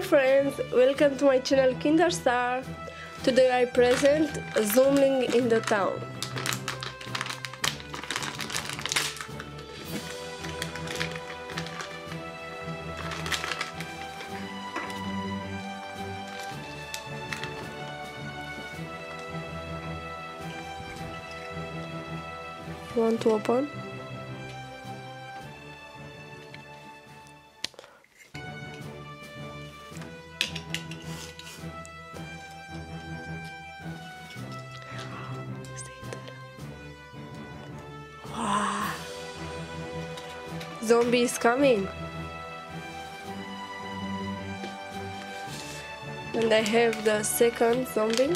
friends, welcome to my channel Kinderstar. Today I present Zooming in the Town. You want to open? Wow. Zombie is coming. And I have the second zombie.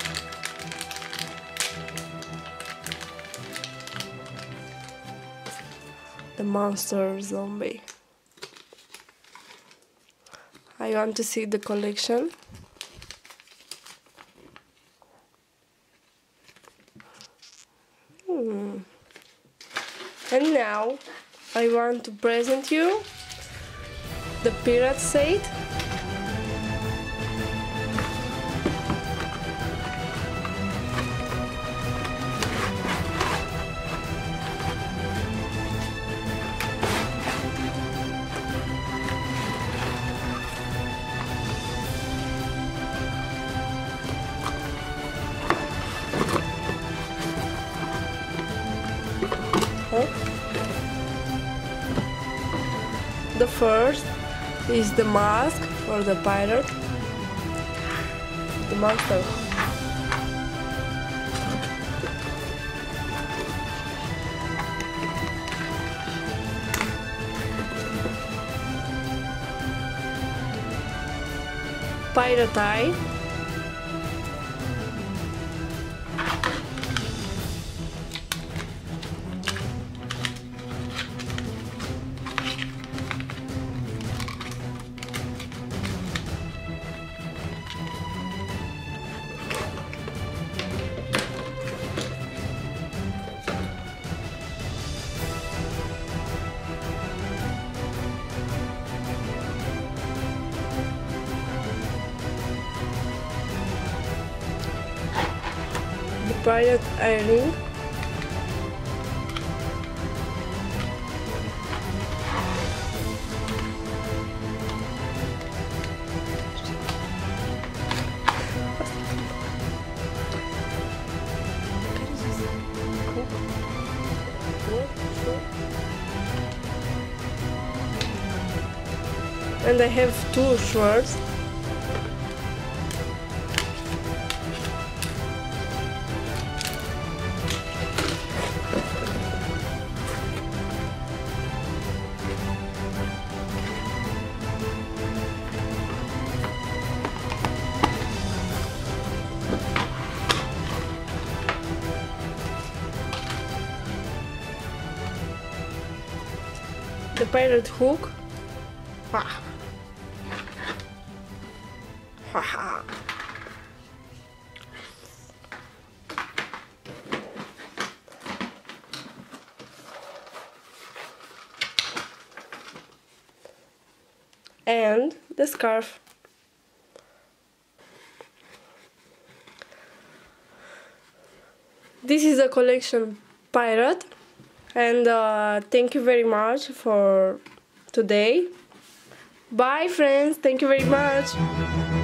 The monster zombie. I want to see the collection. And now I want to present you the pirate set. The first is the mask for the pirate, the monster. Pirate eye. Pirate earring. And I have two swords. The pirate hook. Ha. Ha ha. And the scarf. This is a collection pirate. And thank you very much for today. Bye friends, thank you very much.